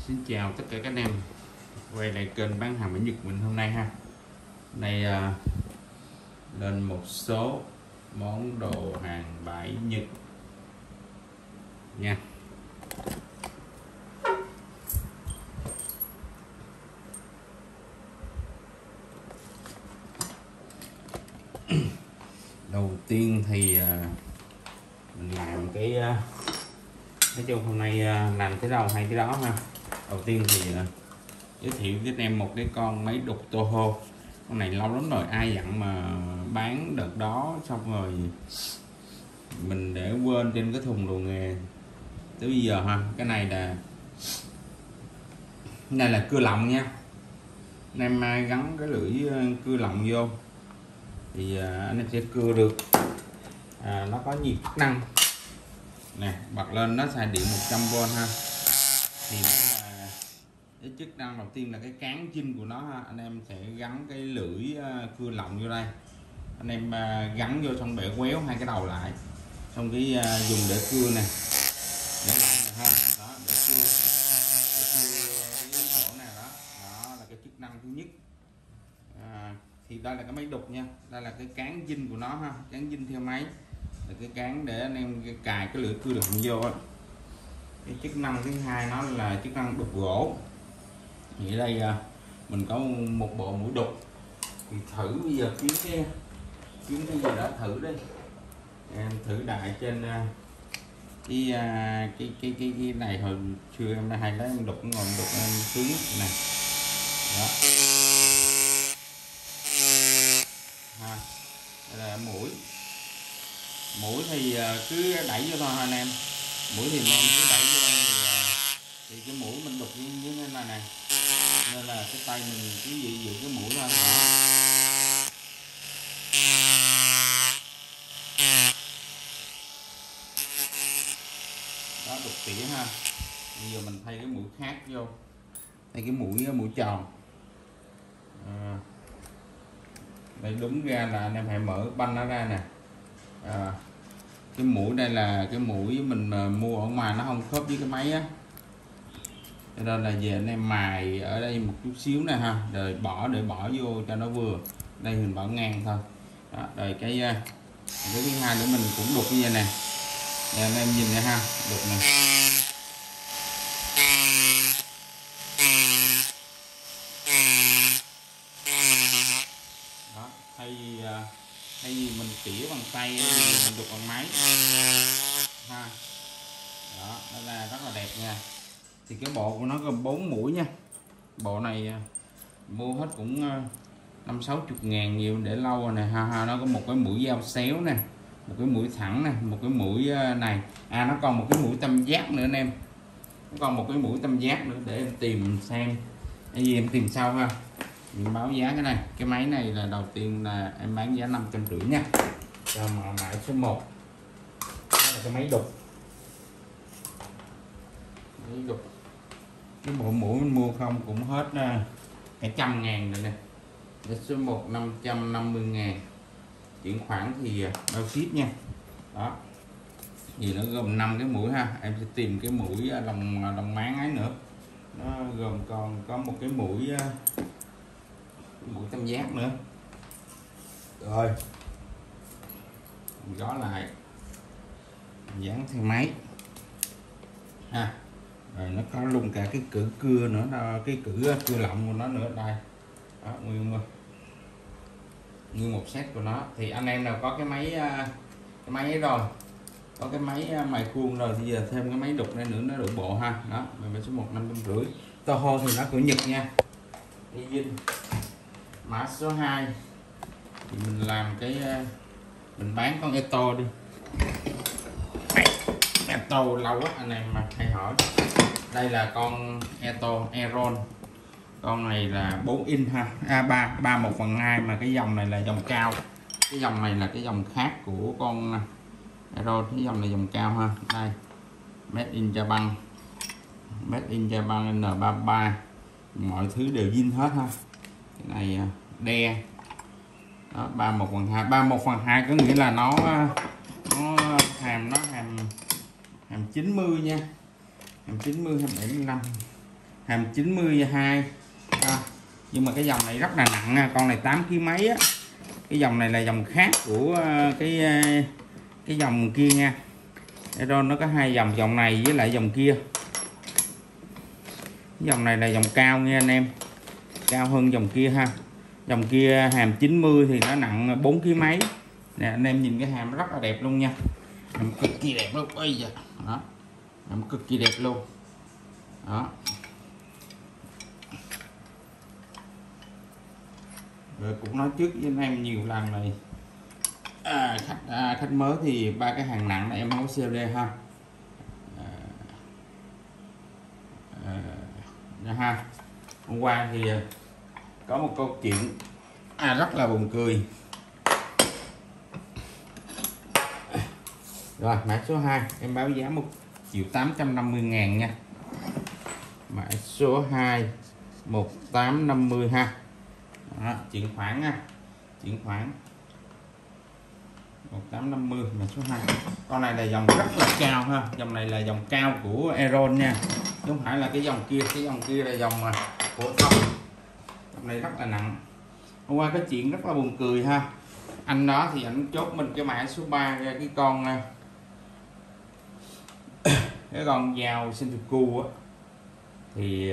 Xin chào tất cả các anh em quay lại kênh bán hàng Mỹ Nhật mình hôm nay ha. Hôm nay lên một số món đồ hàng bãi Nhật nha. Đầu tiên thì mình làm cái nói chung hôm nay làm cái đâu hay cái đó ha. Đầu tiên thì giới thiệu với anh em một cái con máy đục Toho. Con này lâu lắm rồi ai dặn mà bán đợt đó, xong rồi mình để quên trên cái thùng đồ nghề tới bây giờ ha. Cái này là cưa lọng nha anh em, gắn cái lưỡi cưa lọng vô thì anh em sẽ cưa được. Nó có nhiều chức năng nè, bật lên nó xài điện 100V ha. Thì nó là cái chức năng đầu tiên là cái cán chinh của nó ha. Anh em sẽ gắn cái lưỡi cưa lọng vô đây, anh em gắn vô xong bẻ quéo hai cái đầu lại, xong cái dùng để cưa nè, để lọng nè ha. Đó, để cưa cái chỗ này đó. Đó là cái chức năng thứ nhất. Thì đây là cái máy đục nha, đây là cái cán chinh của nó ha, cán chinh theo máy là cái cán để anh em cài cái lưỡi cưa lọng vô. Cái chức năng thứ hai nó là chức năng đục gỗ. Thì ở đây mình có một bộ mũi đục, thì thử bây giờ kiếm cái gì đó thử đi. Em thử đại trên cái này hồi xưa em hay lấy em đục, ngồi đục em sướng nè. Đó ha. Đây là mũi thì cứ đẩy vô thôi anh em. Mũi thì anh em cứ đẩy vô đây thì cái mũi mình đục như thế này nè, nên là cái tay mình cứ giữ cái mũi lên đó. Đó, đục tỉa ha. Bây giờ mình thay cái mũi khác vô, thay cái mũi tròn. Đây đúng ra là anh em phải mở banh nó ra nè. Cái mũi đây là cái mũi mình mua ở ngoài, nó không khớp với cái máy á, cho nên là về anh em mài ở đây một chút xíu nè ha, rồi để bỏ vô cho nó vừa. Đây mình bỏ ngang thôi. Đó, rồi cái thứ hai nữa mình cũng đục như vậy nè. Để anh em nhìn nè ha, đục nè. Đó, thay vì mình tỉa bằng tay thì mình đục bằng máy ha. Đó, nó là rất là đẹp nha. Thì cái bộ của nó gồm 4 mũi nha. Bộ này mua hết cũng 50-60 ngàn, nhiều để lâu rồi nè ha. Nó có một cái mũi dao xéo nè, một cái mũi thẳng nè, một cái mũi này. Nó còn một cái mũi tam giác nữa anh em. Nó còn một cái mũi tam giác nữa để em tìm xem cái gì em tìm sau ha. Mình báo giá cái này. Cái máy này là đầu tiên là em bán giá 550 nha. Rồi mã số 1 đó là cái máy đục. Cái bộ mũi mình mua không cũng hết cả 100 ngàn rồi nè. Cái số 1 550 ngàn, chuyển khoản thì bao ship nha. Đó thì nó gồm 5 cái mũi ha. Em sẽ tìm cái mũi lòng máng ấy nữa. Nó gồm còn có một cái mũi tam giác nữa. Rồi mình gõ lại, dán theo máy ha. Rồi nó có luôn cả cái cửa cưa nữa, cái cửa cưa lọng của nó nữa đây. Đó, nguyên một set của nó. Thì anh em nào có cái máy ấy rồi, có cái máy mài khuôn rồi thì giờ thêm cái máy đục này nữa nó đủ bộ ha. Đó, về số 1 550. Toho thì nó của Nhật nha. Mã số 2 thì mình làm cái mình bán con Eto đi. Eto lâu quá anh em mà hay hỏi. Đây là con Eto Aeron. Con này là 4 inch ha, 3 1/2 mà cái dòng này là dòng cao. Cái dòng này là cái dòng khác của con Aeron, cái dòng này dòng cao ha. Đây, Made in Japan, Made in Japan N33, mọi thứ đều zin hết ha. Cái này đe. Đó, 3 1/2 có nghĩa là nó hàm 90 nha, hàm 90 hay 75 hàm 92 nhưng mà cái dòng này rất là nặng nha, con này 8 kg mấy á. Cái dòng này là dòng khác của cái dòng kia nha. Aeron nó có hai dòng, dòng này với lại dòng kia. Dòng này là dòng cao nha anh em, cao hơn dòng kia ha. Dòng kia hàm 90 thì nó nặng 4 kg mấy nè anh em, nhìn cái hàm rất là đẹp luôn nha, hàm cực kỳ đẹp luôn. Ôi da, đó, hàm cực kỳ đẹp luôn đó. Rồi cũng nói trước với anh em nhiều lần này, khách mới thì ba cái hàng nặng này em không có COD ha. Ha, hôm qua thì có một câu chuyện rất là buồn cười. Rồi mã số 2 em báo giá 1.850.000 nha. Mã số 2 1850 ha. Đó, chuyển khoản nha, chuyển khoản 1850 mã số 2. Con này là dòng rất là cao ha, dòng này là dòng cao của Aeron nha, chứ không phải là cái dòng kia. Cái dòng kia là dòng phổ thông, dòng này rất là nặng. Hôm qua cái chuyện rất là buồn cười ha, anh đó thì anh chốt mình cái mã số 3 ra cái con dao Sentoku á, thì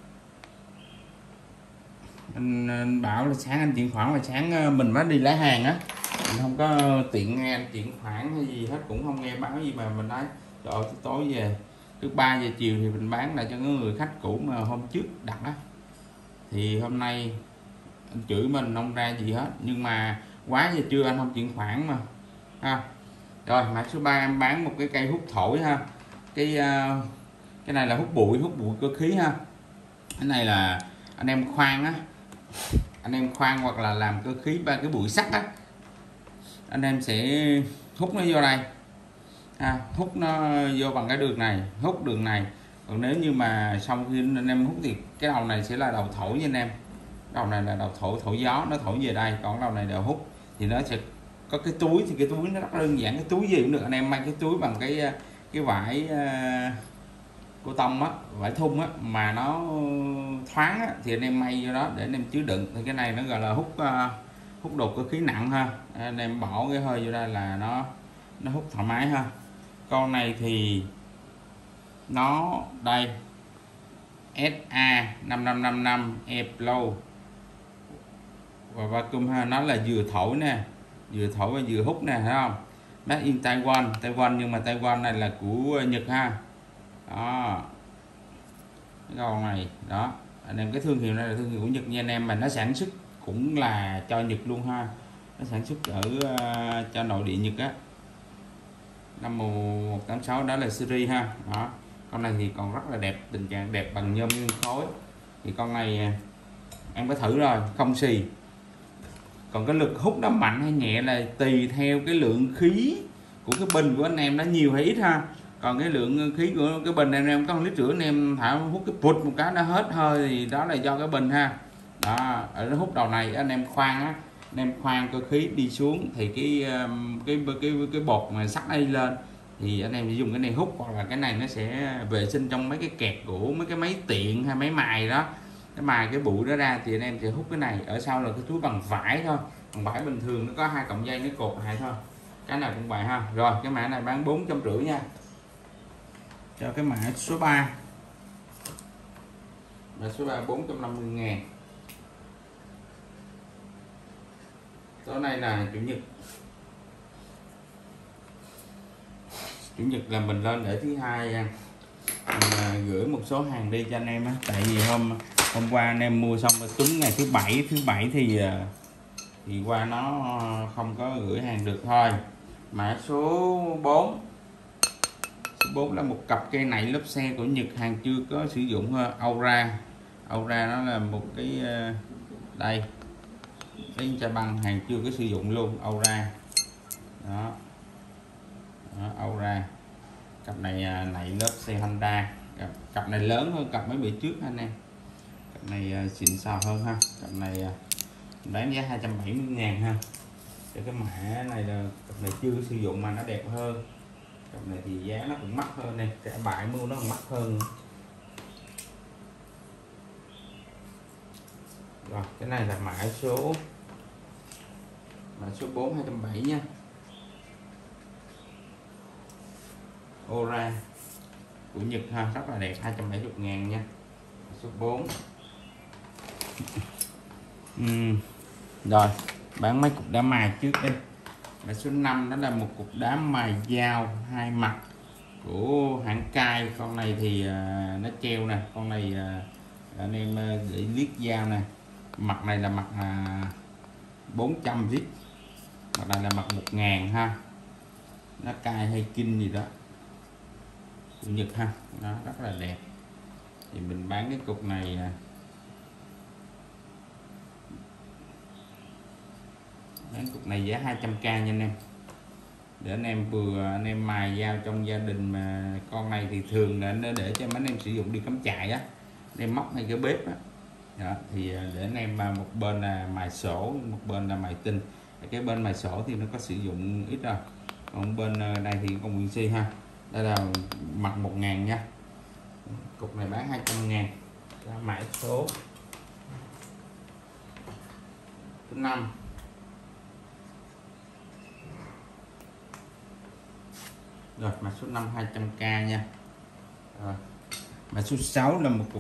anh bảo là sáng anh chuyển khoản, là sáng mình mới đi lấy hàng á, mình không có tiện nghe anh chuyển khoản hay gì hết, cũng không nghe báo gì mà mình nói trời ơi, tối về cứ 3 giờ chiều thì mình bán lại cho những người khách cũ mà hôm trước đặt á. Thì hôm nay anh chửi mình không ra gì hết, nhưng mà quá giờ trưa anh không chuyển khoản mà ha. Rồi mã số 3 em bán một cái cây hút thổi ha. Cái này là hút bụi cơ khí ha. Cái này là anh em khoan á, anh em khoan hoặc là làm cơ khí ba cái bụi sắt á, anh em sẽ hút nó vô đây hút nó vô bằng cái đường này, hút đường này. Còn nếu như mà sau khi anh em hút thì cái đầu này sẽ là đầu thổi nha anh em, đầu này là đầu thổi gió, nó thổi về đây, còn đầu này đều hút. Thì nó sẽ có cái túi, thì cái túi nó rất đơn giản, cái túi gì cũng được, anh em mang cái túi bằng cái vải cô tông á, vải thun á mà nó thoáng á, thì anh em may vô đó để anh em chứa đựng. Thì cái này nó gọi là hút đồ cơ khí nặng ha, anh em bỏ cái hơi vô đây là nó hút thoải mái ha. Con này thì nó đây SA 5555 E-Flow và vacuum ha, nó là vừa thổi nè, vừa thổi và vừa hút nè, thấy không? Made in Taiwan nhưng mà Taiwan này là của Nhật ha. Đó, cái con này đó anh em, cái thương hiệu này là thương hiệu của Nhật nha anh em, mà nó sản xuất cũng là cho Nhật luôn ha, nó sản xuất ở cho nội địa Nhật á, năm 186 đó là series ha. Đó, con này thì còn rất là đẹp, tình trạng đẹp bằng nhôm nguyên khối. Thì con này em có thử rồi, không xì. Còn cái lực hút nó mạnh hay nhẹ là tùy theo cái lượng khí của cái bình của anh em nó nhiều hay ít ha. Còn cái lượng khí của cái bình này anh em có 1,5 lít anh em thả hút cái pụt một cái nó hết hơi thì đó là do cái bình ha. Đó, ở nó hút đầu này anh em khoan á, anh em khoan cơ khí đi xuống thì cái bột mà sắt đi lên thì anh em sẽ dùng cái này hút, hoặc là cái này nó sẽ vệ sinh trong mấy cái kẹt của mấy cái máy tiện hay máy mài đó, cái mài cái bụi đó ra thì anh em sẽ hút cái này. Ở sau là cái túi bằng vải thôi, bằng vải bình thường, nó có 2 cọng dây nó cột lại thôi, cái này cũng vậy ha. Rồi cái mã này bán 450 nha, cho cái mã số 3. Mã số 3 450.000. Tối nay là chủ nhật, là mình lên để thứ hai gửi một số hàng đi cho anh em á, tại vì hôm qua anh em mua xong trúng ngày thứ bảy thì qua nó không có gửi hàng được thôi. Mã số 4 là một cặp cây nạy lốp xe của Nhật, hàng chưa có sử dụng Aura nó là một cái đây cái chà băng, hàng chưa có sử dụng luôn, Aura đó, Aura. Cặp này nạy lốp xe Honda, cặp này lớn hơn cặp mấy bữa trước anh em, cặp này xịn sò hơn ha. Cặp này bán giá 270.000 ha. Cho cái mã này là cặp này chưa sử dụng mà nó đẹp hơn, cặp này thì giá nó cũng mắc hơn này, cả bãi mua nó còn mắc hơn. Rồi cái này là mã số 4 270 nha. Ora của Nhật ha, rất là đẹp, 270.000 nha. Mã số 4. Rồi bán mấy cục đá mài trước đi. Mã số 5 đó là một cục đá mài dao hai mặt của hãng Cai. Con này thì nó treo nè, con này anh em để liếc dao nè. Mặt này là mặt 400 lít, mặt này là mặt 1000 ha. Nó Cai hay Kinh gì đó của Nhật ha, nó rất là đẹp. Thì mình bán cái cục này bán cục này giá 200k nha anh em, để anh em anh em mài dao trong gia đình. Mà con này thì thường là nó để cho mấy anh em sử dụng đi cắm trại á, đem móc hay cái bếp á. Đó, thì để anh em một bên là mài sổ, một bên là mài tinh. Cái bên mài sổ thì nó có sử dụng ít rồi, còn bên này thì còn nguyên si ha. Đây là mặt 1000 nha, cục này bán 200.000. Mã số 5. Rồi mã số 5 200k nha. Rồi mã số 6 là một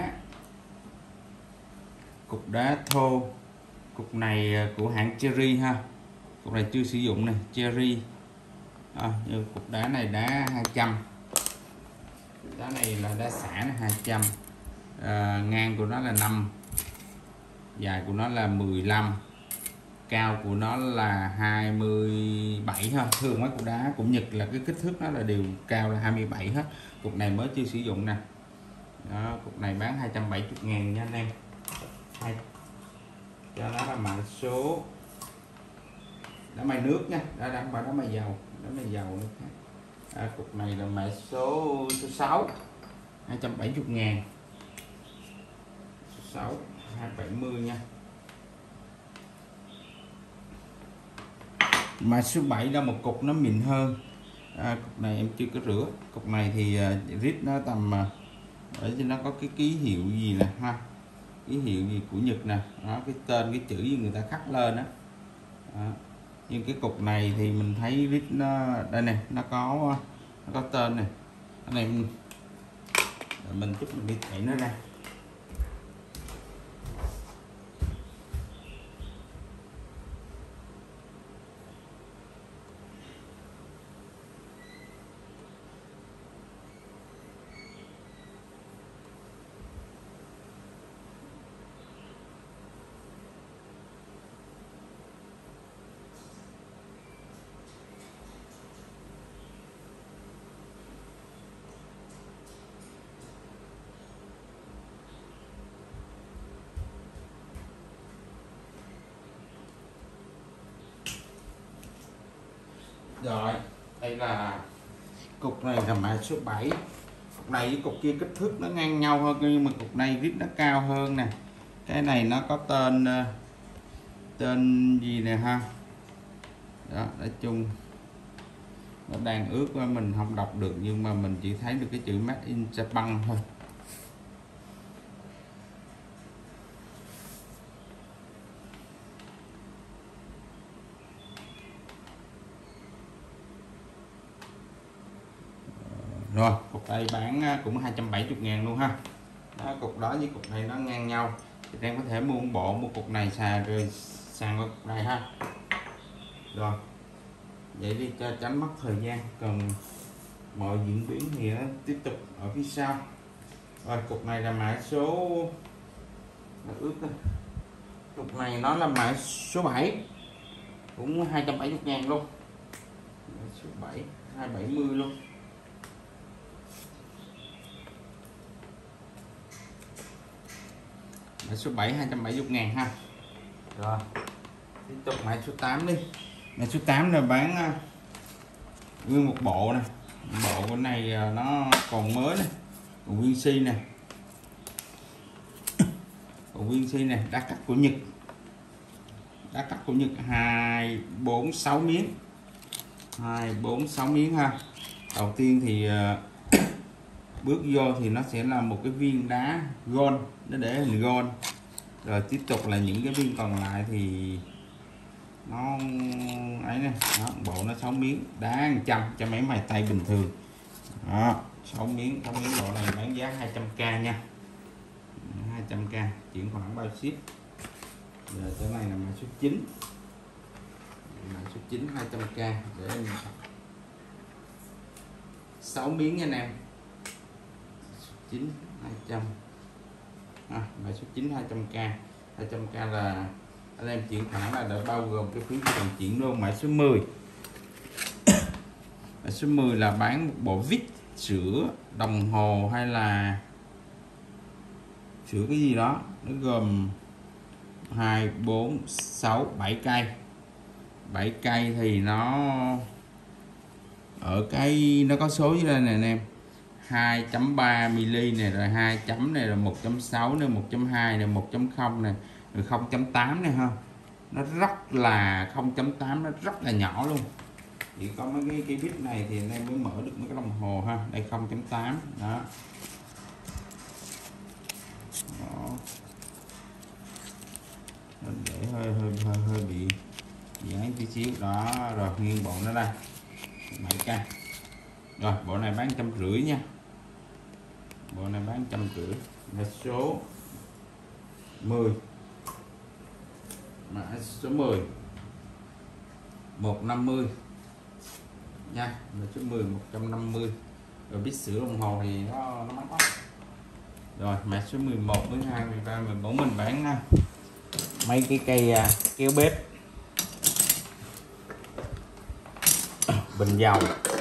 cục đá thô. Cục này của hãng Cherry ha, cục này chưa sử dụng này, Cherry. Cục đá này đá 200, đá này là đá xả này 200. Ngang của nó là 5, dài của nó là 15, cao của nó là 27 ha. Thường mấy cục đá của Nhật là cái kích thước nó là đều cao là 27 hết. Cục này mới chưa sử dụng nè. Đó, cục này bán 270.000 nha anh em. Cho nó là mã số đá mài nước nha, đá mài dầu, nữa khác. Cục này là mã số 6 270.000. Số 6 270 nha. Mã số 7 là một cục nó mịn hơn. Cục này em chưa có rửa. Cục này thì rít nó tầm để cho nó có cái ký hiệu gì nè ha, ký hiệu gì của Nhật nè, đó, cái tên cái chữ gì người ta khắc lên đó. Nhưng cái cục này thì mình thấy rít nó đây nè, nó có tên này. Cái này mình chút mình đi chạy nó ra. Rồi đây là cục này là mã số 7. Cục này với cục kia kích thước nó ngang nhau hơn, nhưng mà cục này rít nó cao hơn nè. Cái này nó có tên gì nè ha. Đó, nói chung nó đang ướt quá mình không đọc được, nhưng mà mình chỉ thấy được cái chữ Made in Japan thôi. Rồi cục đây bán cũng 270.000 luôn ha. Đó, cục đó với cục này nó ngang nhau, thì em có thể mua một bộ, mua cục này xài rồi sang cục này ha. Rồi vậy đi cho tránh mất thời gian, còn mọi diễn biến thì nó tiếp tục ở phía sau. Rồi cục này là mã số nó ướt đây. Cục này nó là mã số 7 cũng 270.000 luôn. Mã số 7 270 luôn. Mã số 7 270.000 ha. Rồi tiếp tục mã số 8 đi. Mã số 8 là bán nguyên một bộ nè. Bộ cái này nó còn mới nè, còn nguyên si nè, còn nguyên si nè, đá cắt của Nhật, đá cắt của Nhật 246 miếng, 246 miếng ha. Đầu tiên thì bước vô thì nó sẽ là một cái viên đá gold, nó để hình gold. Rồi tiếp tục là những cái viên còn lại thì nó ấy nè, đó, bộ nó 6 miếng đá 100 cho mấy mài tay bình thường. Đó, 6 miếng bộ này bán giá 200k nha. 200k chuyển khoản bao ship. Giờ cái này là mã số 9. Mã số 9 200k để em 6 miếng nha anh em. 9 200. Mã số 9 200k. 200k là anh em chuyển khoản là đã bao gồm cái phí vận chuyển luôn. Mã số 10. Mã số 10 là bán một bộ vít sữa đồng hồ hay là sữa cái gì đó, nó gồm 2 4 6 7 cây. 7 cây thì nó ở cái nó có số dưới đây nè anh em, 2.3 mm này, rồi 2 chấm này, rồi 1.6 này, 1.2 này, 1.0 này, rồi 0.8 này ha. Nó rất là 0.8, nó rất là nhỏ luôn. Chỉ có mấy cái bit này thì anh em mới mở được mấy cái đồng hồ ha. Đây 0.8 đó. Để hơi bị dán tí xíu đó. Rồi nguyên bộ nó đây 7k. Rồi bộ này bán 150 nha. Bộ này bán 150. Mã số 10. Mã số 10 150 nha. Mã số 10 150. Rồi biết sửa đồng hồ thì nó mắc quá. Rồi mã số 11, 12, 13, 14 mình bán mấy cái cây kéo bếp, bình dầu.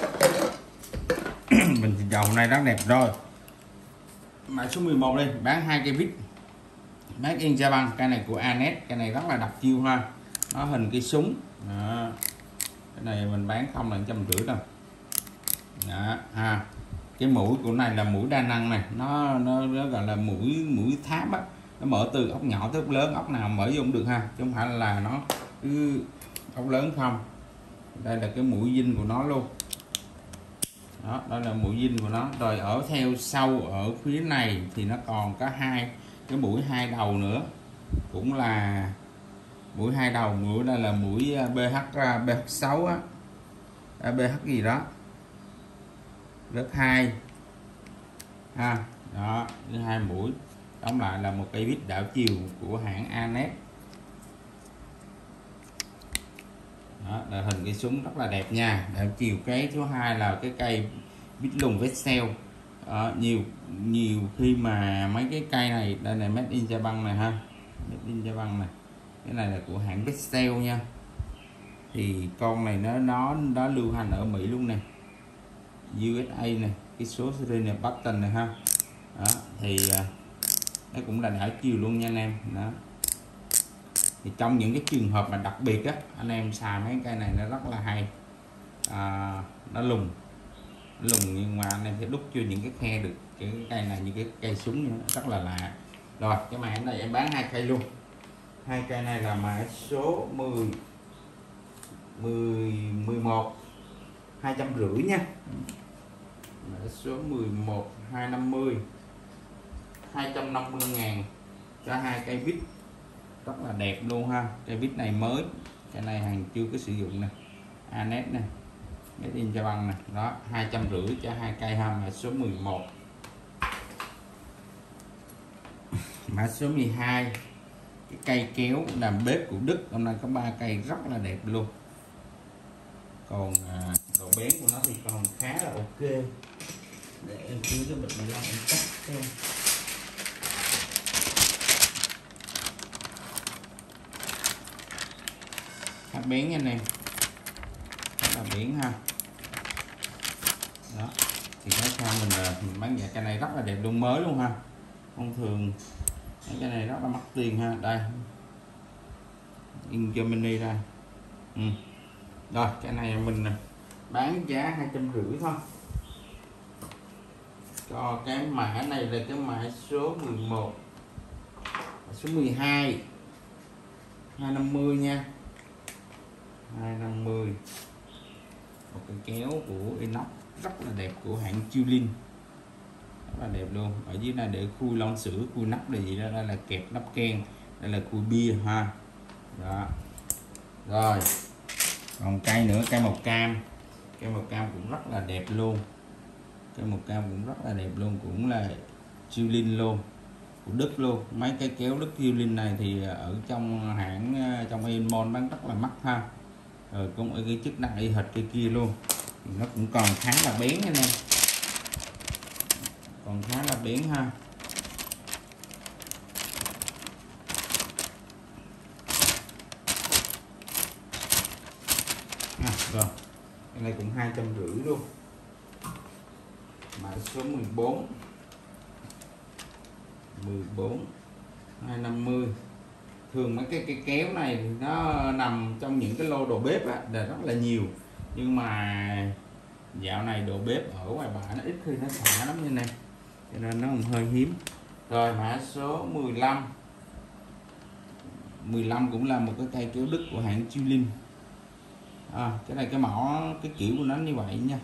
Bình dầu này rất đẹp rồi. Mã số 11 đây bán 2 cây vít Made in Japan. Cây này của Anet, cây này rất là đặc chiêu ha, nó hình cây súng đó. Cái này mình bán không là 150 đâu đó ha. Cái mũi của này là mũi đa năng này, nó gọi là mũi tháp á, nó mở từ ốc nhỏ tới ốc lớn, ốc nào mở vô cũng được ha, chứ không phải là nó cứ ốc lớn không. Đây là cái mũi zin của nó luôn đó, đó là mũi zin của nó. Rồi ở theo sau ở phía này thì nó còn có hai cái mũi 2 đầu nữa, cũng là mũi 2 đầu. Mũi đây là mũi BH6 á, BH gì đó, BH2 ha. Đó, thứ hai mũi. Đóng lại là một cây vít đảo chiều của hãng Anet. Đó là hình cây súng rất là đẹp nha, đảo chiều. Cái thứ hai là cái cây vít lùng Vexel. Nhiều khi mà mấy cái cây này, đây này Made in Japan này ha, Made in Japan này, cái này là của hãng Vexel nha. Thì con này nó lưu hành ở Mỹ luôn nè, USA này, cái số series này Button này ha. Đó thì nó cũng là đảo chiều luôn nha anh em đó. Thì trong những cái trường hợp mà đặc biệt á, anh em xài mấy cây này nó rất là hay. Nó lùng nhưng mà anh em sẽ đúc cho những cái khe được cái cây này, như cái cây súng nữa, rất là lạ. Rồi cái mã này em bán 2 cây luôn. 2 cây này là mã số 11 250 nha. Mã số 11 250 250.000 cho 2 cây vít rất là đẹp luôn ha. Cây vít này mới, cái này hàng chưa có sử dụng nè, Anet nè, Made in Japan nè. Đó 250 cho 2 cây ha. Mã số 11. Mã số 12 cái cây kéo làm bếp của Đức, hôm nay có 3 cây rất là đẹp luôn. Còn độ bén của nó thì còn khá là ok. Để em cứ cái bịch này ra em cắt xem. Khá bén nha anh em, rất là bén ha. Đó thì cái sao mình bán giá cây này rất là đẹp luôn, mới luôn ha. Thông thường cái này rất là mắc tiền ha. Đây in Germany ra. Rồi cái này mình bán giá 250 thôi. Cho cái mã này là cái mã số 11. Mã số 12 250 nha. 250. Một cái kéo của inox rất là đẹp của hãng Chulin, rất là đẹp luôn. Ở dưới này để khui lon sữa, khui nắp là gì đó, đây là kẹp nắp ken đây là khui bia ha. Đó. Rồi còn cây nữa, cây màu cam. Cây màu cam cũng rất là đẹp luôn, cây màu cam cũng rất là đẹp luôn, cũng là Jilin luôn, của Đức luôn. Mấy cái kéo Đức Jilin này thì ở trong hãng, trong Aeon bán rất là mắc ha. Rồi cũng ở cái chức năng y hệt cây kia luôn, thì nó cũng còn khá là bén anh em, còn khá là bén ha. Rồi cái này cũng 250 luôn, mã số 14 250. Thường mấy cái kéo này thì nó nằm trong những cái lô đồ bếp á, là rất là nhiều, nhưng mà dạo này đồ bếp ở ngoài bãi nó ít khi nó xả lắm như này, cho nên nó cũng hơi hiếm. Rồi mã số 15 cũng là một cái cây kéo Đức của hãng Jilin. Cái này cái mỏ, cái kiểu của nó như vậy nha,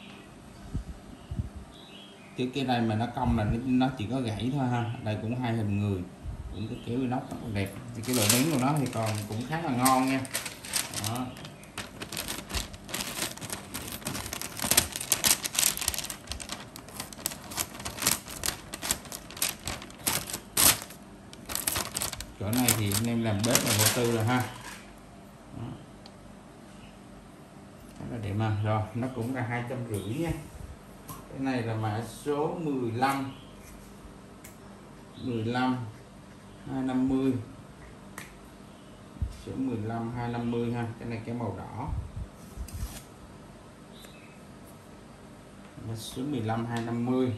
chứ cái này mà nó cong là nó chỉ có gãy thôi ha. Đây cũng hai hình người, cũng cái kéo inox rất là đẹp, thì cái độ bén của nó thì còn cũng khá là ngon nha. Đó. Chỗ này thì anh em làm bếp là vô tư rồi ha. Đó. Rất là đẹp mà. Rồi nó cũng là 250 nha. Cái này là mã số 15 250, số 15 250 ha. Cái này cái màu đỏ, số 15 250.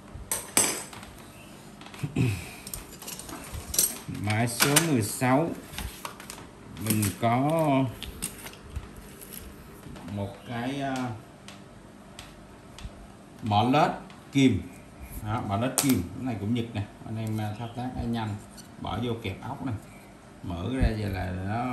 Mã số 16 mình có một cái mỏ lết kim. Đó, mỏ lết kim, cái này cũng nhật nè, anh em thao tác nhanh, bỏ vô kẹp ốc này, mở ra giờ là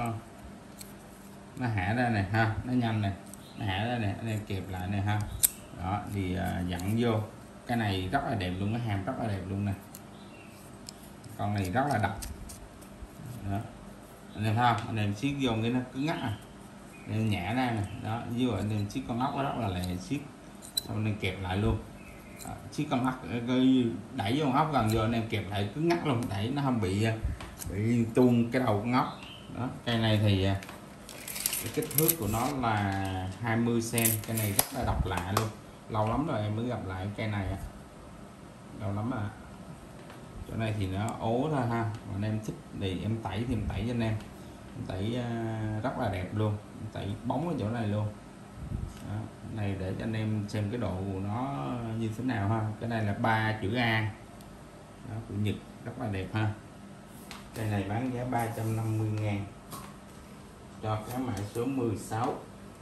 nó hả ra này ha, nó nhanh này, nó hả ra này, anh em kẹp lại này ha. Đó thì dặn vô, cái này rất là đẹp luôn, cái hàm rất là đẹp luôn nè, con này rất là độc. Đó anh em thấy không, anh em siết vô cái nó cứng ngắt à, anh em nhả ra nè. Đó ví dụ anh em siết con ốc rất là lẹ, siết xong anh em kẹp lại luôn. Siết con ốc, đẩy vô con ốc gần vô anh em kẹp lại cứng ngắt luôn, đẩy nó không bị tuôn cái đầu con ốc. Đó cây này thì cái kích thước của nó là 20 cm, cây này rất là độc lạ luôn, lâu lắm rồi em mới gặp lại cây này, lâu lắm à. Chỗ này thì nó ố thôi ha, mà anh em thích thì em tẩy thì em tẩy cho anh em tẩy rất là đẹp luôn, tẩy bóng ở chỗ này luôn. Đó, này để cho anh em xem cái độ của nó như thế nào ha. Cái này là 3 chữ A. Đó, của Nhật rất là đẹp ha. Cây này bán giá 350.000 cho cái mã số 16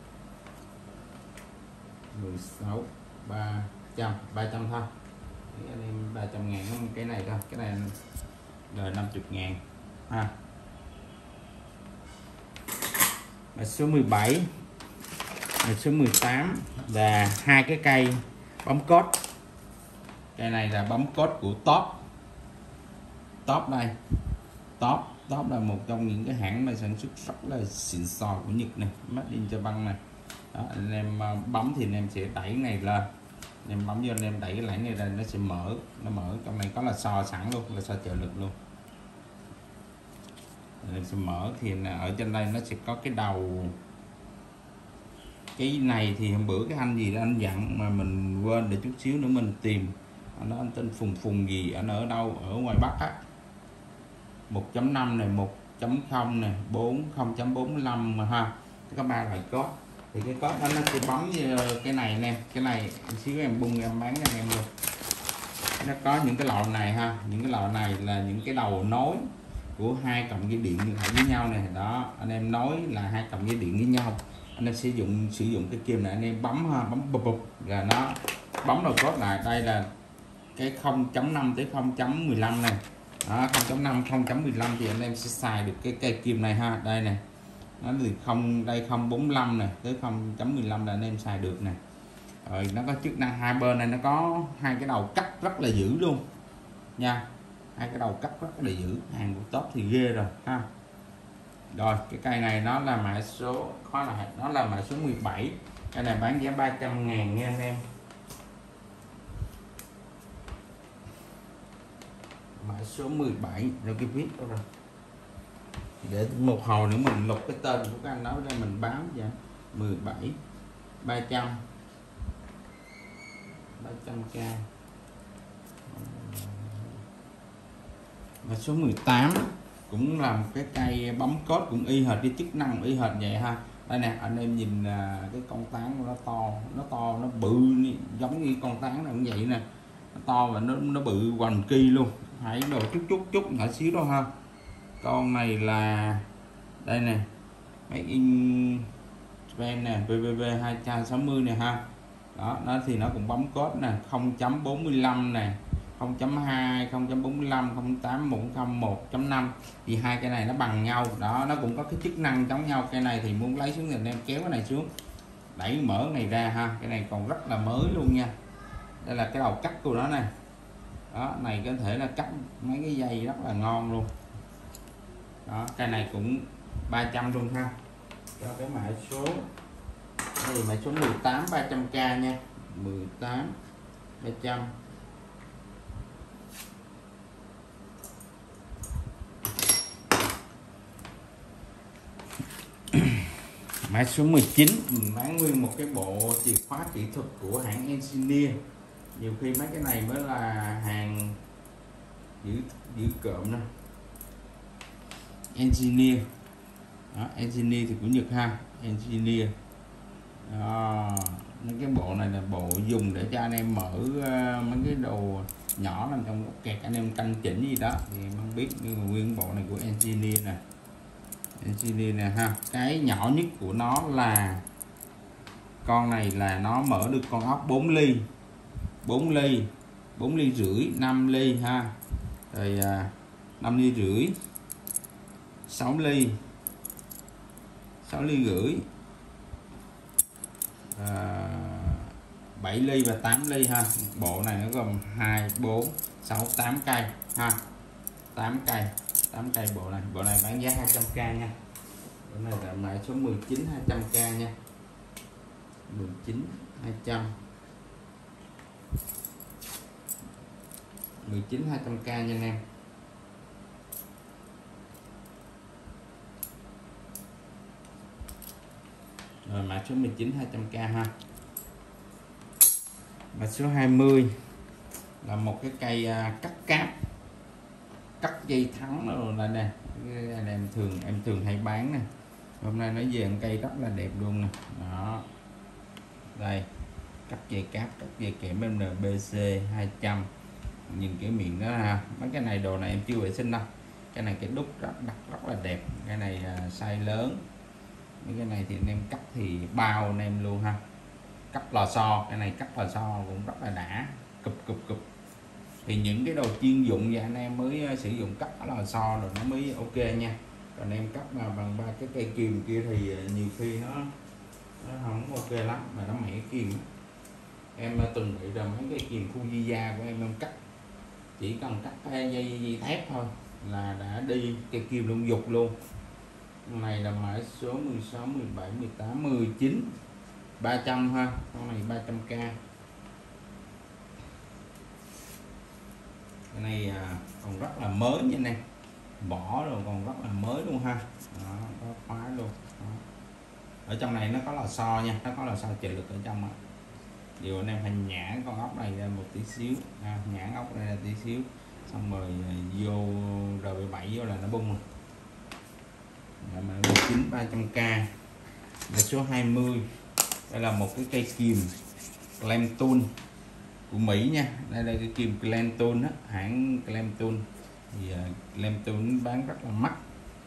300 thôi. Anh em 300.000 cái này thôi, cái này rồi 50.000 ha. Mã số 17, mã số 18 là hai cái cây bấm cốt. Cây này là bấm cốt của Top đây. Top là một trong những cái hãng mà sản xuất rất là xịn sò của Nhật này, made in Japan này. Đó, anh em bấm thì anh em sẽ đẩy này lên, anh em bấm vô anh em đẩy cái lãnh này ra nó sẽ mở, nó mở trong này có là xò sẵn luôn, là xò trợ lực luôn. Anh em sẽ mở thì ở trên đây nó sẽ có cái đầu. Cái này thì hôm bữa cái anh gì đó anh dặn mà mình quên, để chút xíu nữa mình tìm. Anh tên Phùng gì, anh ở đâu ở ngoài Bắc á. 1.5 này, 1.0 này, 0.45 mà ha. Có 3 loại code. Thì cái code đó nó sẽ bấm như cái này nè, cái này xíu em bung em bán cho anh em luôn. Nó có những cái lọ này ha, những cái lọ này là những cái đầu nối của hai cọng dây điện như lại với nhau này. Đó anh em nối là hai cọng dây điện với nhau, anh em sử dụng cái kim này, anh em bấm ha, bấm bụp rồi nó bấm đầu code lại. Đây là cái 0.5 tới 0.15 này. Đó, 0.5 0.15 thì anh em sẽ xài được cái cây kim này ha. Đây nè, nó thì đây 0.45 này tới 0.15 là anh em xài được nè. Rồi nó có chức năng hai bên này, nó có hai cái đầu cắt rất là dữ luôn nha, hai cái đầu cắt rất là dữ, hàng của top thì ghê rồi ha. Rồi cái cây này nó là mã số nó là mã số 17, cây này bán giá 300.000 nha anh em. Mã số 17 rồi cái viết đâu rồi, để một hồi nữa mình lục cái tên của các anh đó đây mình báo vậy. 17 300k. Mã số 18 cũng là một cái cây bấm cốt, cũng y hệt cái chức năng y hệt vậy ha. Đây nè anh em nhìn cái con tán của nó to nó bự giống như con tán này cũng vậy nè, nó to và nó bự hoành kỳ luôn, hãy đồ chút nhỏ xíu đâu ha. Con này là đây nè, Made in Japan nè, VVV 260 nè ha. Đó, nó thì nó cũng bấm code nè, 0.45 nè, 0.2, 0.45, 0.8, 1.5 thì hai cái này nó bằng nhau. Đó, nó cũng có cái chức năng giống nhau. Cái này thì muốn lấy xuống thì em kéo cái này xuống, đẩy mở cái này ra ha. Cái này còn rất là mới luôn nha. Đây là cái đầu cắt của nó này. Đó, này có thể là cắt mấy cái dây rất là ngon luôn. Đó, cái này cũng 300 luôn ha. Cho cái mã số đây, mã số 18 300k nha. 18 300. Mã số 19 mình bán nguyên một cái bộ chìa khóa kỹ thuật của hãng Engineer. Nhiều khi mấy cái này mới là hàng giữ cộm nè. Engineer. Đó, Engineer thì của Nhật ha. Engineer. Đó, những cái bộ này là bộ dùng để cho anh em mở mấy cái đồ nhỏ nằm trong ốc kẹt, anh em canh chỉnh gì đó thì em không biết, nhưng mà nguyên bộ này của Engineer nè. Engineer nè ha. Cái nhỏ nhất của nó là con này là nó mở được con ốc 4 ly 4 ly rưỡi, 5 ly ha, rồi 5 ly rưỡi, 6 ly rưỡi, 7 ly và 8 ly ha. Bộ này nó gồm 2 4 6 8 cây ha. 8 cây bộ này bán giá 200k nha. Bộ này là mã số 19 200k nha. 19 200 200k nha anh em. Rồi mã số 19 200k ha. Mã số 20 là một cái cây cắt cáp, cắt dây thắng rồi là nè, em thường hay bán nè. Hôm nay nó về cây rất là đẹp luôn nè. Đó, đây cắt dây cáp, cắt dây kẽm MNBC 200. Nhìn cái miệng đó ha, mấy cái này đồ này em chưa vệ sinh đâu. Cái này cái đúc rất là đẹp. Cái này size lớn. Mấy cái này thì anh em cắt thì bao anh em luôn ha. Cắt lò xo, cái này cắt lò xo cũng rất là đã, cụp. Thì những cái đồ chuyên dụng và anh em mới sử dụng cắt lò xo rồi nó mới ok nha. Còn em cắt mà bằng ba cái cây kìm kia thì nhiều khi nó không ok lắm, mà nó mẻ kìm. Em từng bị rồi mấy cái kìm Fujiya của em cắt chỉ cần cắt cái dây thép thôi là đã đi cây kìm luôn, dục luôn. Này là mã số 16 17 18 19 300 ha. Con này 300k. Cái này còn rất là mới nha nè, bỏ rồi còn rất là mới luôn ha. Đó, có khóa luôn. Đó. Ở trong này nó có lò xo nha, nó có lò xo trợ lực ở trong đó. Điều anh em phải nhả con ốc này ra một tí xíu, nhả ốc này ra tí xíu, xong rồi vô RB7 vô là nó bung rồi. Mà 19 300k. Là số 20. Đây là một cái cây kìm Clampton của Mỹ nha. Đây là cái kìm Clampton á, hãng Clampton. Thì Clampton bán rất là mắc.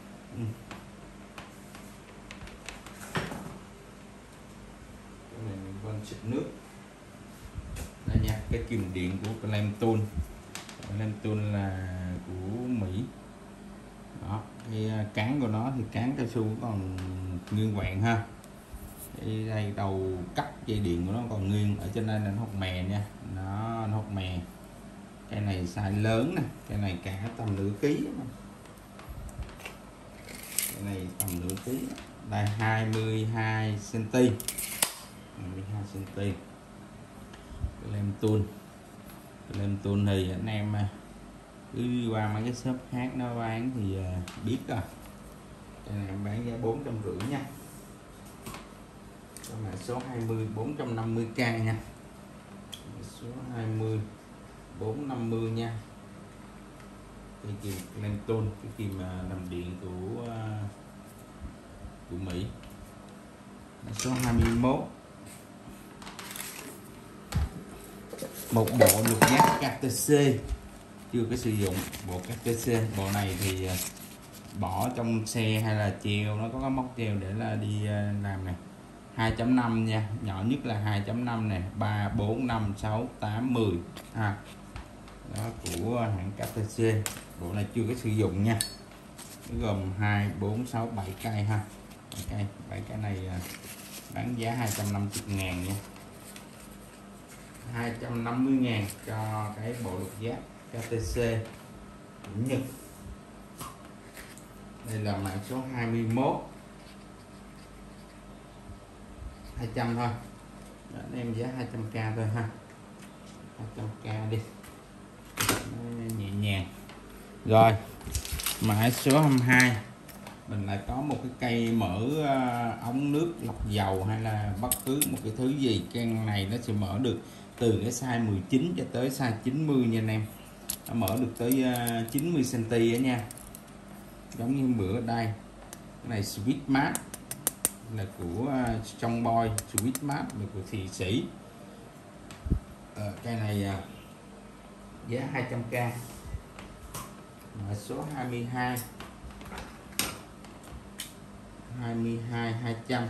Cái này mình quên xịt nước. Đây nha, cái kìm điện của Clampton. Clampton là của Mỹ. Đó, cái cán của nó thì cán cao su còn nguyên vẹn ha. Đây đầu cắt dây điện của nó còn nguyên, ở trên đây là nó hột mè nha. Nó hột mè. Cây này size lớn nè, cây này cả tầm nửa ký. Cây này tầm nửa ký. Đây 22 cm. 22 cm. Lem tool thì anh em cứ đi qua mấy cái shop khác nó bán thì biết rồi. Cây này em bán giá 450 nha. Cái mã số 20 450k nha. Số 20 450 nha. Cây kìm lem tool, cái kìm làm điện của Mỹ. Số 21 một bộ lục giác KTC chưa có sử dụng. Bộ KTC bộ này thì bỏ trong xe hay là treo, nó có cái móc treo để là đi làm này. 2.5 nha, nhỏ nhất là 2.5 này, 3 4 5 6 8 10 ha. Đó của hãng KTC. Bộ này chưa có sử dụng nha. Nó gồm 2 4 6 7 cây ha. 7 cây này bán giá 250.000 nha. 250.000 cho cái bộ lục giác KTC của Nhật. Đây là mã số 21. 200 thôi. Đó, em giá 200k thôi ha. 200k đi. Nhẹ nhàng. Rồi, mã số 22. Mình lại có một cái cây mở ống nước lọc dầu hay là bất cứ một cái thứ gì. Cây này nó sẽ mở được từ cái size 19 cho tới size 90 nha anh em. Nó mở được tới 90 cm đó nha. Giống như bữa ở đây. Cái này Sweet Mart là của trong boy, Sweet Mart là của Thụy Sĩ. Cây này giá 200k. Mã số 22 200.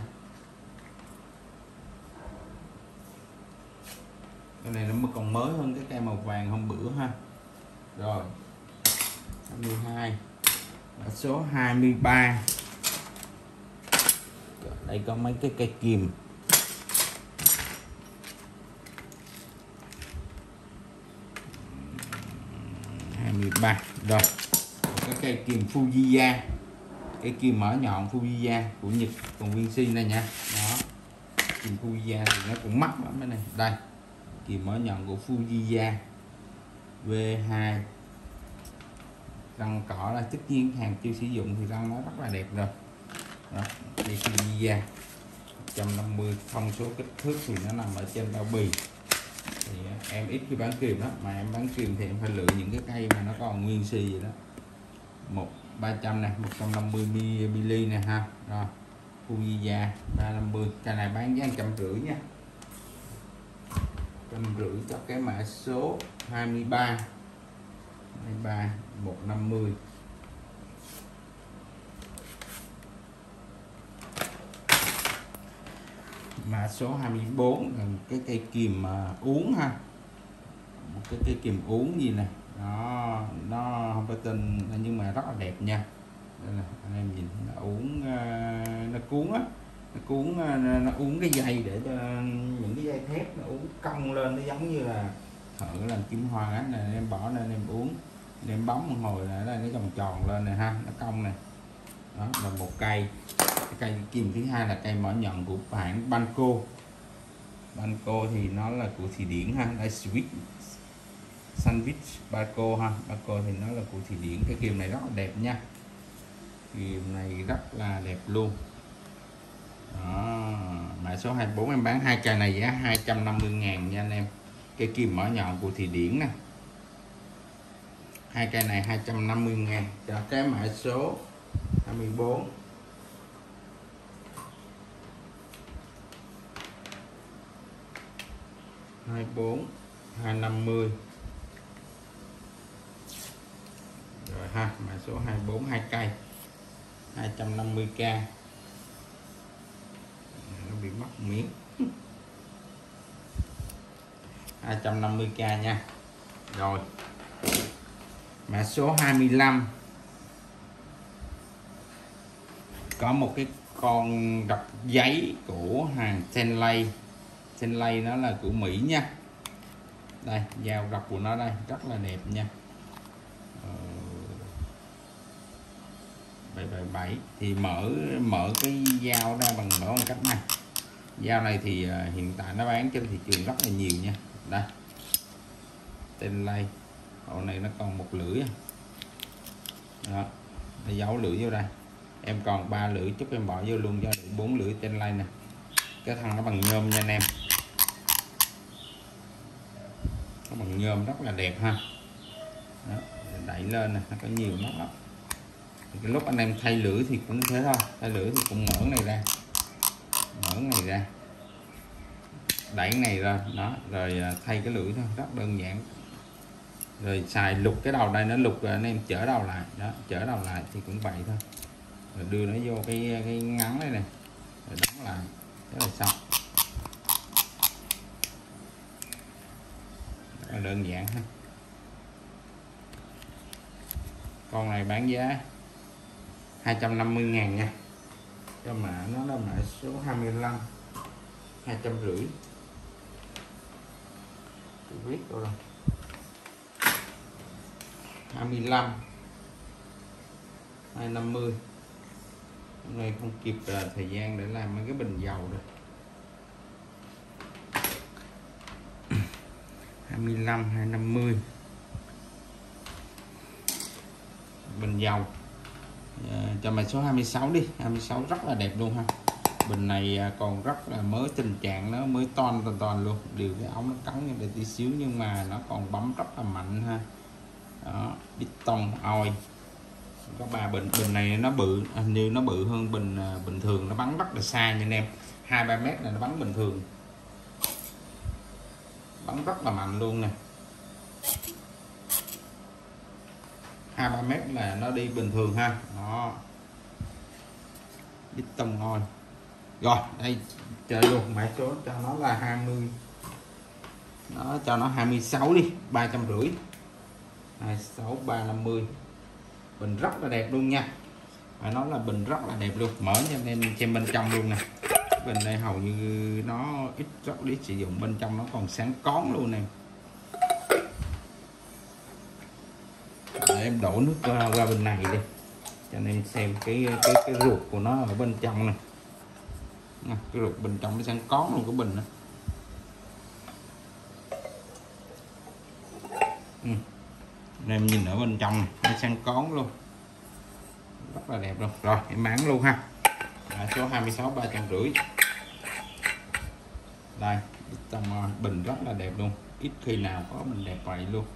Cái này nó còn mới hơn cái cây màu vàng hôm bữa ha. Rồi 22. Mã số 23. Đây có mấy cái cây kìm. Rồi cái cây kìm Fujiya, cái kìm mở nhọn Fujiya của Nhật, còn nguyên si này nha. Đó, kìm Fujiya thì nó cũng mắc lắm cái này. Đây kìm mở nhọn của Fujiya V2. Răng cỏ là tất nhiên hàng chưa sử dụng thì răng nó rất là đẹp rồi. Đó, đây Fujiya 150, thông số kích thước thì nó nằm ở trên bao bì. Thì em ít khi bán kìm đó, mà em bán kìm thì em phải lựa những cái cây mà nó còn nguyên xì vậy đó. 300 này, 150 ml nè ha. Rồi Fujiya 350, cây này bán giá 150 nha. 150 cho cái mã số 23. 150. Mã số 24 là cái cây kìm uống ha. Một cái cây kìm uống gì này, nó không có tên nhưng mà rất là đẹp nha. Đây là anh em nhìn nó uống, nó cuốn á, nó uống cái dây để cho những cái dây thép nó uống cong lên, nó giống như là thợ làm kim hoàng á. Này em bỏ lên em uống, em bấm một hồi là nó tròn tròn lên này ha, nó cong này. Đó là một cây. Cái cây kìm thứ hai là cây mở nhọn của hãng Banco. Banco thì nó là của Thụy Điển ha. Đây Swiss Sandwich Banco ha. Banco thì nó là của Thụy Điển. Cái kìm này rất là đẹp nha. Kìm này rất là đẹp luôn. Đó, mã số 24 em bán hai cây này giá 250.000 nha anh em. Cái kìm mở nhọn của Thụy Điển nè. Hai cây này 250.000 cho cái mã số 24. 24 250 rồi ha. Mã số 24 2 cây 250k. Nó bị mất miếng. 250k nha. Rồi mã số 25 có một cái con đập giấy của hàng Tenley. Tenley nó là của Mỹ nha. Đây dao gọc của nó đây rất là đẹp nha. 777 thì mở cái dao ra bằng cách này. Dao này thì hiện tại nó bán trên thị trường rất là nhiều nha. Đây Stanley, độ này nó còn một lưỡi đó, nó giấu lưỡi vô đây. Em còn 3 lưỡi, chút em bỏ vô luôn cho được 4 lưỡi Stanley nè. Cái thân nó bằng nhôm nha anh em, nó bằng nhôm rất là đẹp ha. Đó, đẩy lên nè, nó có nhiều mắt lắm. Cái lúc anh em thay lưỡi thì cũng thế thôi, thay lưỡi thì cũng mở này ra, đẩy này ra đó, rồi thay cái lưỡi thôi, rất đơn giản. Rồi xài lục cái đầu đây, nó lục rồi anh em chở đầu lại đó, chở đầu lại thì cũng vậy thôi, rồi đưa nó vô cái ngắn đây này, rồi đóng lại, thế là xong. Rất là đơn giản ha. Con này bán giá 250.000 nha, cho mã nó là mã số 25, 250. Tôi viết rồi 25 250. Hôm nay không kịp thời gian để làm mấy cái bình dầu rồi. 25 250 bình dầu. Cho mày số 26 đi, 26 rất là đẹp luôn ha. Bình này còn rất là mới, tình trạng nó mới toàn luôn, điều cái ống nó cắn như để tí xíu nhưng mà nó còn bấm rất là mạnh ha. Đó, piston oi. Có 3 bình này nó bự, hình như nó bự hơn bình thường, nó bắn rất là xa nha anh em. 2-3 mét là nó bắn bình thường, bắn rất là mạnh luôn nè. 2-3 mét là nó đi bình thường ha. Đó, piston oi. Rồi đây chơi luôn mã số cho nó là 20, nó cho nó 26 đi, 350. 26 350. Bình rất là đẹp luôn nha, phải nói là bình rất là đẹp luôn. Mở cho anh em xem bên trong luôn nè. Bình này hầu như nó rất ít sử dụng, bên trong nó còn sáng cón luôn nè. Để em đổ nước qua bên này đi cho anh em xem cái ruột của nó ở bên trong này. Cái ruột bên trong nó sáng cón luôn, cái bình đó. Anh em nhìn ở bên trong này, nó sáng cón luôn, rất là đẹp luôn. Rồi em bán luôn ha. Số 26 350. Đây bình rất là đẹp luôn, ít khi nào có bình đẹp vậy luôn.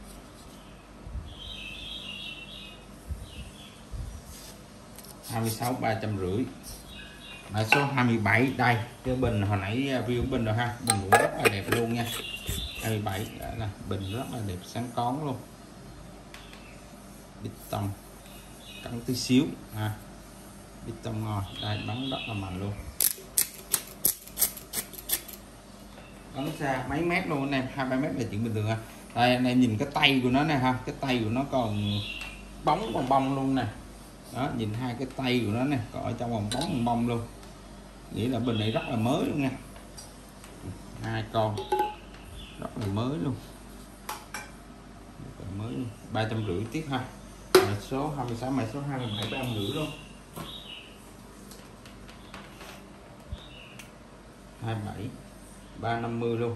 $26 350. Mã số 27 đây, cái bình hồi nãy view bình rồi ha, bình cũng rất là đẹp luôn nha. 27 là bình rất là đẹp, sáng cón luôn. Piston cắn tí xíu ha, piston ngồi đây, bắn rất là mạnh luôn, bắn xa mấy mét luôn anh em. 2-3 mét là chuyện bình thường ha. Đây anh em nhìn cái tay của nó này ha, cái tay của nó còn bóng bong luôn nè. Đó, nhìn hai cái tay của nó nè, còn ở trong còn bóng bong luôn, nghĩa là bình này rất là mới luôn nha. 2 con rất là mới luôn, rất là mới luôn. 350 tiếp ha. Mã số 26, mã số 27 350 luôn. 27 350 luôn.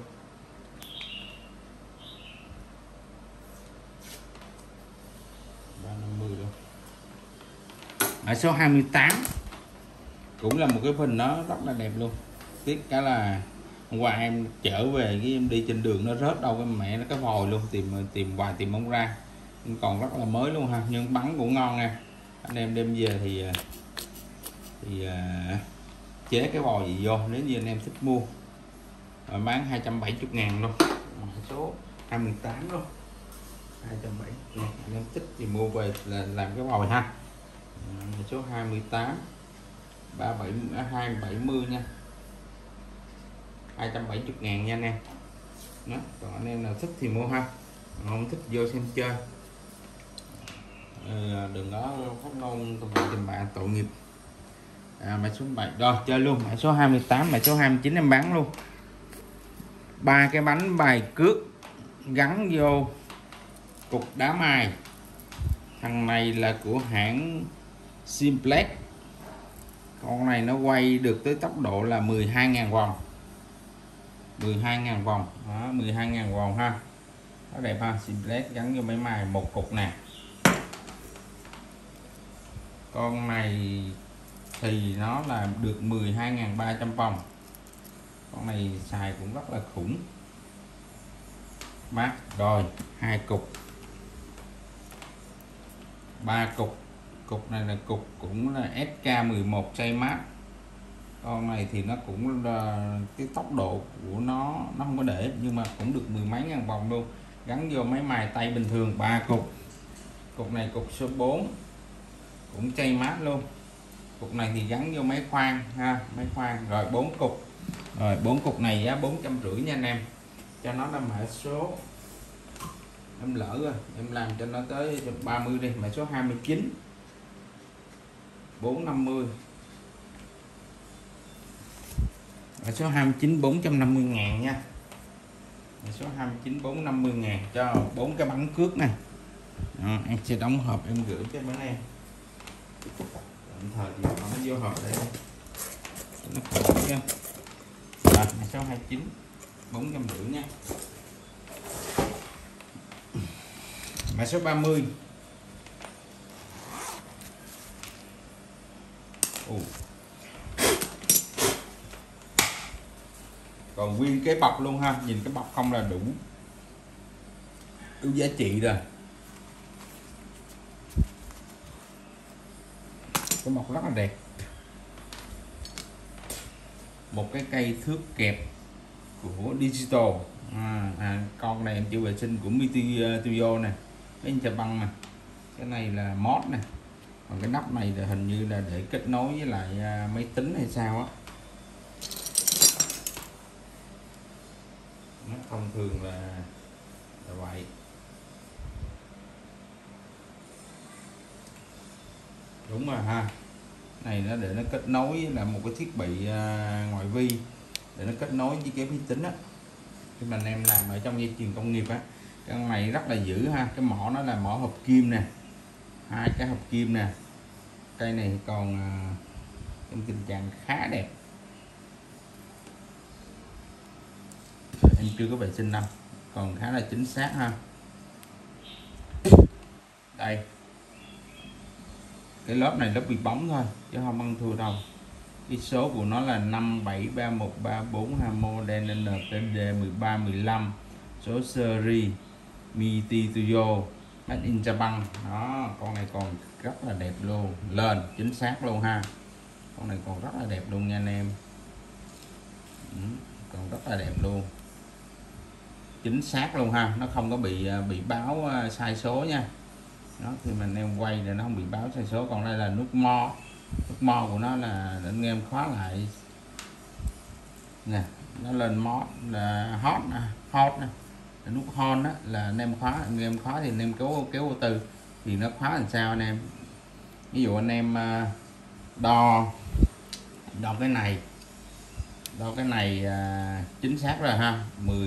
Luôn. Mã số 28 cũng là một cái bình nó rất là đẹp luôn. Tiếc cái là hôm qua em trở về cái em đi trên đường nó rớt đâu cái mẹ nó cái vòi luôn, tìm hoài tìm không ra, còn rất là mới luôn ha, nhưng bắn cũng ngon nha. Anh em đem về thì chế cái vòi gì vô nếu như anh em thích mua. Rồi bán 270.000 luôn. Số 28 luôn, 270.000. Anh em thích thì mua về là làm cái vòi ha. Số 28 270 nha, 270.000 nha anh em. Đó, còn anh em nào thích thì mua ha, không thích vô xem chơi. Đừng có phát ngôn tình bạn tội nghiệp. Mã số 7 rồi chơi luôn. Mã số 28, mã số 29 em bán luôn. 3 cái bánh bài cước gắn vô cục đá mài. Thằng này là của hãng Simplex. Con này nó quay được tới tốc độ là 12.000 vòng. 12.000 vòng đó, 12.000 vòng ha. Nó đẹp ha. Simplex gắn vô máy mài một cục nè. Con này thì nó là được 12.300 vòng. Con này xài cũng rất là khủng. Mát rồi, 2 cục, 3 cục. Cục này là cục cũng là SK11 chay mát. Con này thì nó cũng là cái tốc độ của nó không có để, nhưng mà cũng được mười mấy ngàn vòng luôn. Gắn vô máy mài tay bình thường. 3 cục. Cục này cục số 4 cũng chay mát luôn. Cục này thì gắn vô máy khoan ha, máy khoan. Rồi 4 cục. Rồi 4 cục này giá 450 nha anh em. Cho nó là mã số, em lỡ rồi, em làm cho nó tới 30 đi, mã số 29 450. Mã số 29 450 ngàn nha. Mã số 29 450 ngàn cho 4 cái bắn cước này. Đó, em sẽ đóng hộp em gửi cho bên em. Tạm thời thì nó vô hộp đây. Nó khổ nha. Rồi, mã số 29 450 nha. Mã số 30. Còn nguyên cái bọc luôn ha, nhìn cái bọc không là đủ giá trị rồi. Cái bọc rất là đẹp. Một cái cây thước kẹp của Digital. Con này em chịu vệ sinh của Mitutoyo nè, cái chà băng nè. Cái này là mod nè. Còn cái nắp này là hình như là để kết nối với lại máy tính hay sao á. Nó thông thường là vậy. Đúng rồi ha. Này nó để nó kết nối với là một cái thiết bị ngoại vi để nó kết nối với cái máy tính á. Khi mà anh em làm ở trong dây chuyền công nghiệp á, cái con này rất là dữ ha. Cái mỏ nó là mỏ hộp kim nè, 2 cái hộp kim nè. Cây này còn trong tình trạng khá đẹp. Em chưa có vệ sinh đâu, còn khá là chính xác ha. Đây, cái lớp này lớp bị bóng thôi chứ không ăn thua đâu. Cái số của nó là 573134, model NPD 1315, số series Mitutoyo, made in Japan. Đó, con này còn rất là đẹp luôn, lên chính xác luôn ha. Con này còn rất là đẹp luôn nha anh em. Còn rất là đẹp luôn, chính xác luôn ha. Nó không có bị báo sai số nha. Đó, thì mình em quay để nó không bị báo sai số. Còn đây là nút mo. Nút mo của nó là anh em khóa lại nè, nó lên mod là hot nè, hot nè. Nút hon đó là anh em khóa, anh em khóa thì anh em kéo vô tư thì nó khóa làm sao anh em. Ví dụ anh em đo cái này, chính xác rồi ha,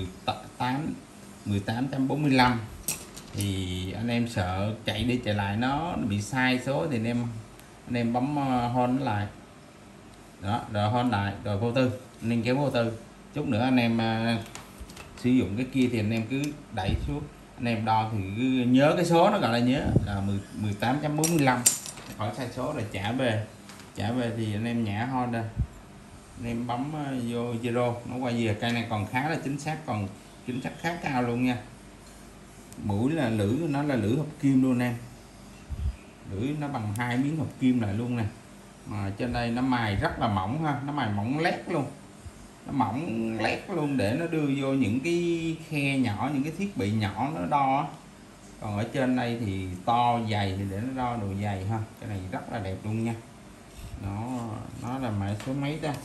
18.45 thì anh em sợ chạy đi chạy lại nó bị sai số thì anh em bấm hon nó lại đó, rồi hon lại rồi vô tư, anh em kéo vô tư. Chút nữa anh em sử dụng cái kia thì anh em cứ đẩy xuống, anh em đo thì cứ nhớ cái số nó gọi là nhớ là 18.45, khỏi sai số rồi trả về thì anh em nhả hon ra, anh em bấm vô zero nó quay về. Cây này còn khá là chính xác, còn chính xác khá cao luôn nha. Mũi là lưỡi, nó là lưỡi hợp kim luôn em, lưỡi nó bằng 2 miếng hợp kim lại luôn nè. Mà trên đây nó mài rất là mỏng ha, nó mài mỏng lét luôn, nó mỏng lét luôn để nó đưa vô những cái khe nhỏ, những cái thiết bị nhỏ nó đo. Còn ở trên đây thì to dày thì để nó đo độ dày ha. Cái này rất là đẹp luôn nha. Nó là mã số mấy ta,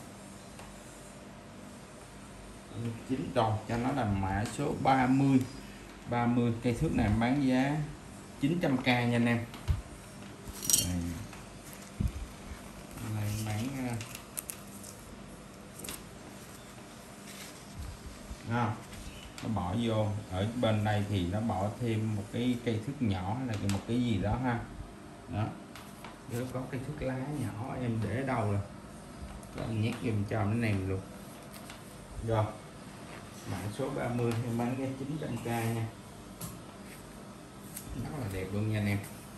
9 rồi, cho nó là mã số 30. Cây thước này bán giá 900k nha anh em. Này bán nó bỏ vô. Ở bên đây thì nó bỏ thêm một cái cây thước nhỏ hay là một cái gì đó ha. Đó, nếu có cây thuốc lá nhỏ em để ở đâu rồi có nhét giùm cho nó nèm luôn. Rồi mã số 30 em bán giá 900k nha, rất là đẹp luôn nha anh em.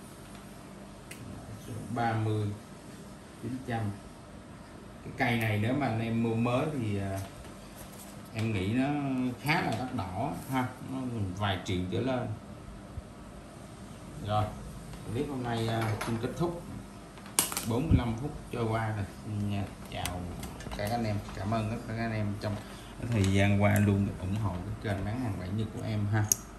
Số 30 900. Cái cây này nếu mà anh em mua mới thì em nghĩ nó khá là đắt đỏ ha, nó vài triệu trở lên. Rồi clip hôm nay xin kết thúc, 45 phút trôi qua rồi nha. Chào các anh em, cảm ơn các anh em trong thời gian qua luôn ủng hộ cái kênh bán hàng 7 Nhật của em ha.